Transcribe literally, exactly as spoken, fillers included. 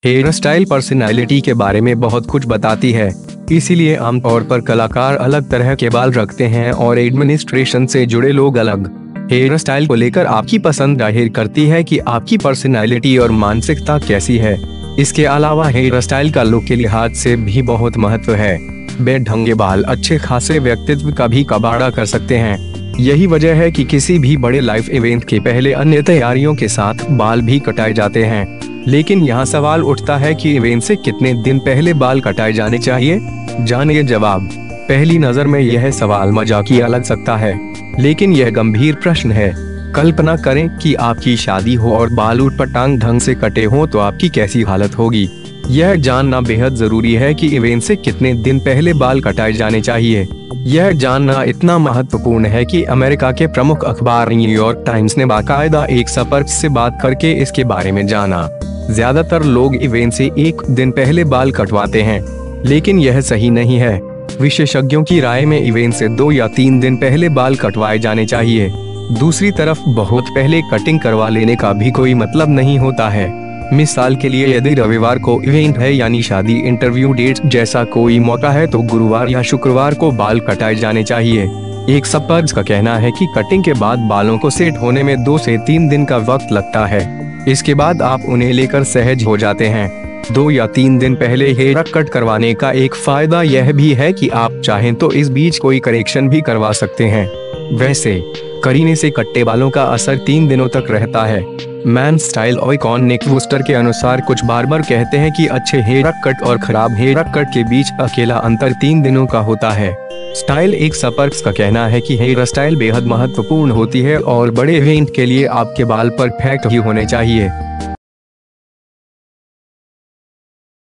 Hair style personality के बारे में बहुत कुछ बताती है, इसीलिए आमतौर पर कलाकार अलग तरह के बाल रखते हैं और एडमिनिस्ट्रेशन से जुड़े लोग अलग। हेयर स्टाइल को लेकर आपकी पसंद जाहिर करती है कि आपकी पर्सनालिटी और मानसिकता कैसी है। इसके अलावा हेयर स्टाइल का लुक के लिहाज से भी बहुत महत्व है। बेढंगे बाल अच्छे खासे व्यक्तित्व का भी कबाड़ा कर सकते हैं। यही वजह है कि किसी भी बड़े लाइफ इवेंट के पहले अन्य तैयारियों के साथ बाल भी कटाए जाते हैं। लेकिन यहाँ सवाल उठता है कि इवेंट से कितने दिन पहले बाल कटाए जाने चाहिए? जानिए जवाब। पहली नजर में यह सवाल मजाकिया लग सकता है, लेकिन यह गंभीर प्रश्न है। कल्पना करें कि आपकी शादी हो और बाल ऊट-पटांग ढंग से कटे हों तो आपकी कैसी हालत होगी। यह जानना बेहद जरूरी है कि इवेंट से कितने दिन पहले बाल कटाए जाने चाहिए। यह जानना इतना महत्वपूर्ण है कि अमेरिका के प्रमुख अखबार न्यूयॉर्क टाइम्स ने बाकायदा एक एक्सपर्ट से बात करके इसके बारे में जाना। ज्यादातर लोग इवेंट से एक दिन पहले बाल कटवाते हैं, लेकिन यह सही नहीं है। विशेषज्ञों की राय में इवेंट से दो या तीन दिन पहले बाल कटवाए जाने चाहिए। दूसरी तरफ बहुत पहले कटिंग करवा लेने का भी कोई मतलब नहीं होता है। मिसाल के लिए, यदि रविवार को इवेंट है यानी शादी इंटरव्यू डेट जैसा कोई मौका है तो गुरुवार या शुक्रवार को बाल कटाए जाने चाहिए। एक एक्सपर्ट का कहना है कि कटिंग के बाद बालों को सेट होने में दो से तीन दिन का वक्त लगता है। इसके बाद आप उन्हें लेकर सहज हो जाते हैं। दो या तीन दिन पहले हेयर कट करवाने का एक फायदा यह भी है कि आप चाहें तो इस बीच कोई करेक्शन भी करवा सकते हैं। वैसे करीने से कट्टे बालों का असर तीन दिनों तक रहता है। Man style icon Nick Wooster के अनुसार कुछ बार्बर कहते हैं कि अच्छे हेयर कट और खराब हेयर कट के बीच अकेला अंतर तीन दिनों का होता है। स्टाइल एक एक्सपर्ट का कहना है कि हेयर स्टाइल बेहद महत्वपूर्ण होती है और बड़े इवेंट के लिए आपके बाल परफेक्ट ही होने चाहिए।